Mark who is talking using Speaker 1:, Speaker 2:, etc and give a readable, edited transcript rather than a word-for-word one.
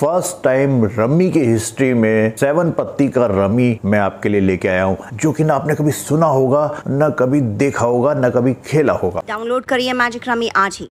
Speaker 1: First time rummy की history में 7 पत्ती का रमी मैं आपके लिए लेके आया हूँ, जो कि ना आपने कभी सुना होगा, ना कभी देखा होगा, ना कभी खेला होगा।
Speaker 2: डाउनलोड करिए मैजिक रमी आज ही।